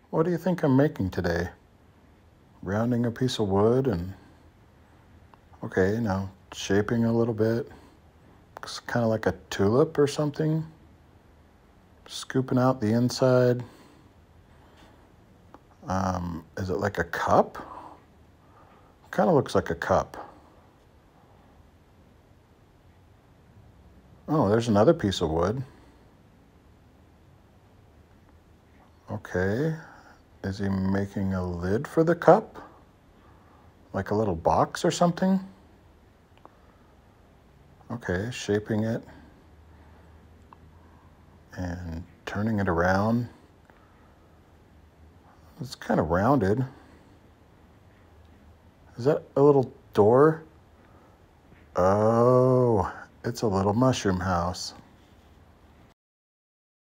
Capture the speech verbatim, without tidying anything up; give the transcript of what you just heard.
What do you think I'm making today? Rounding a piece of wood and, okay, now shaping a little bit. It's kind of like a tulip or something. Scooping out the inside. Um, is it like a cup? Kind of looks like a cup. Oh, there's another piece of wood. Okay. Is he making a lid for the cup? Like a little box or something? Okay, shaping it and turning it around. It's kind of rounded. Is that a little door? Oh, it's a little mushroom house.